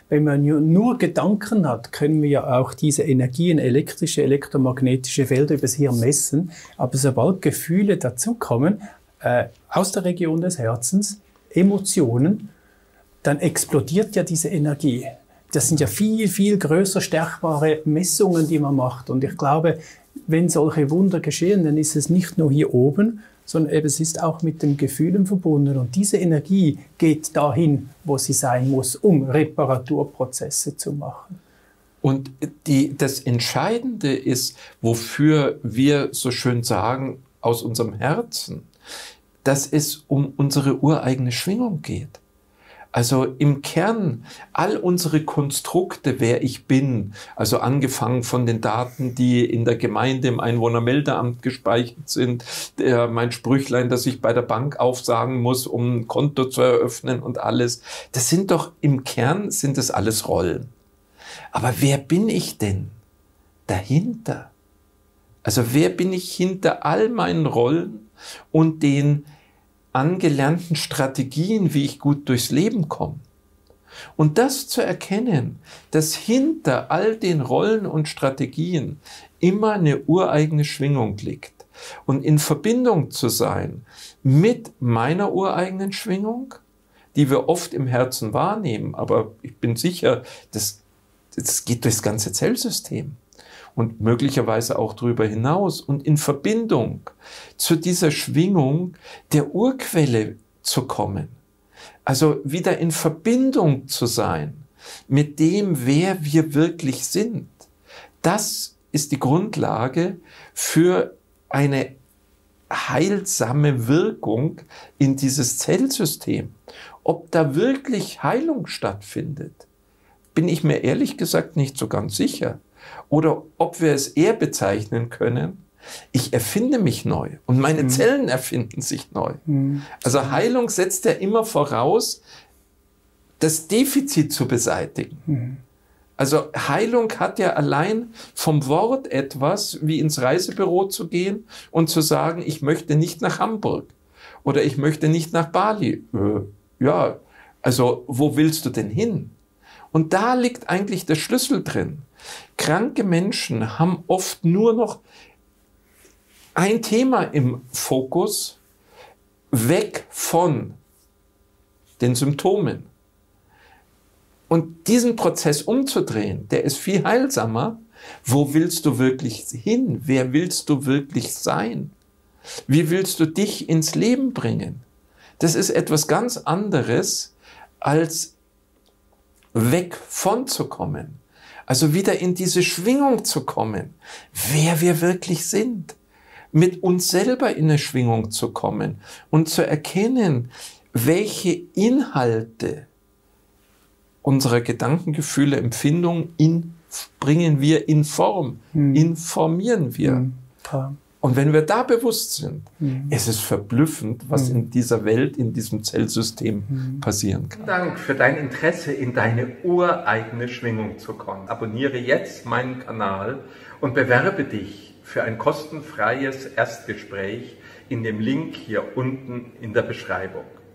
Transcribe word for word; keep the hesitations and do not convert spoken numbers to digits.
wenn man nur Gedanken hat, können wir ja auch diese Energien, elektrische, elektromagnetische Felder übers Hirn messen. Aber sobald Gefühle dazukommen, äh, aus der Region des Herzens, Emotionen, dann explodiert ja diese Energie. Das sind ja viel, viel größer stärkbare Messungen, die man macht. Und ich glaube, wenn solche Wunder geschehen, dann ist es nicht nur hier oben, sondern eben es ist auch mit den Gefühlen verbunden. Und diese Energie geht dahin, wo sie sein muss, um Reparaturprozesse zu machen. Und die, das Entscheidende ist, wofür wir so schön sagen, aus unserem Herzen, dass es um unsere ureigene Schwingung geht. Also im Kern, all unsere Konstrukte, wer ich bin, also angefangen von den Daten, die in der Gemeinde im Einwohnermeldeamt gespeichert sind, der, mein Sprüchlein, das ich bei der Bank aufsagen muss, um ein Konto zu eröffnen und alles, das sind doch im Kern, sind das alles Rollen. Aber wer bin ich denn dahinter? Also wer bin ich hinter all meinen Rollen und den angelernten Strategien, wie ich gut durchs Leben komme? Und das zu erkennen, dass hinter all den Rollen und Strategien immer eine ureigene Schwingung liegt und in Verbindung zu sein mit meiner ureigenen Schwingung, die wir oft im Herzen wahrnehmen, aber ich bin sicher, das, das geht durchs ganze Zellsystem und möglicherweise auch darüber hinaus und in Verbindung zu dieser Schwingung der Urquelle zu kommen. Also wieder in Verbindung zu sein mit dem, wer wir wirklich sind. Das ist die Grundlage für eine heilsame Wirkung in dieses Zellsystem. Ob da wirklich Heilung stattfindet, bin ich mir ehrlich gesagt nicht so ganz sicher. Oder ob wir es eher bezeichnen können, ich erfinde mich neu und meine mhm. Zellen erfinden sich neu. Mhm. Also Heilung setzt ja immer voraus, das Defizit zu beseitigen. Mhm. Also Heilung hat ja allein vom Wort etwas, wie ins Reisebüro zu gehen und zu sagen, ich möchte nicht nach Hamburg oder ich möchte nicht nach Bali. Äh, ja, also wo willst du denn hin? Und da liegt eigentlich der Schlüssel drin. Kranke Menschen haben oft nur noch ein Thema im Fokus, weg von den Symptomen. Und diesen Prozess umzudrehen, der ist viel heilsamer. Wo willst du wirklich hin? Wer willst du wirklich sein? Wie willst du dich ins Leben bringen? Das ist etwas ganz anderes, als weg von zu kommen. Also wieder in diese Schwingung zu kommen, wer wir wirklich sind. Mit uns selber in eine Schwingung zu kommen und zu erkennen, welche Inhalte unserer Gedanken, Gefühle, Empfindungen in, bringen wir in Form, hm. informieren wir. Hm. Und wenn wir da bewusst sind, hm. es ist verblüffend, was hm. in dieser Welt, in diesem Zellsystem hm. passieren kann. Vielen Dank für dein Interesse, in deine ureigene Schwingung zu kommen. Abonniere jetzt meinen Kanal und bewerbe dich für ein kostenfreies Erstgespräch in dem Link hier unten in der Beschreibung.